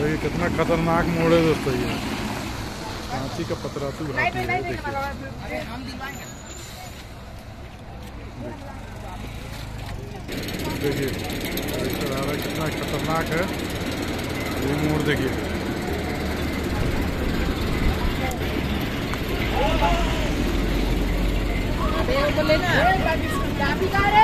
देखिए कितना खतरनाक मोड़ है दोस्तों। ये रांची का पतरातू घाटी है। देखिए कितना खतरनाक है ये मोड़। देखिए लेना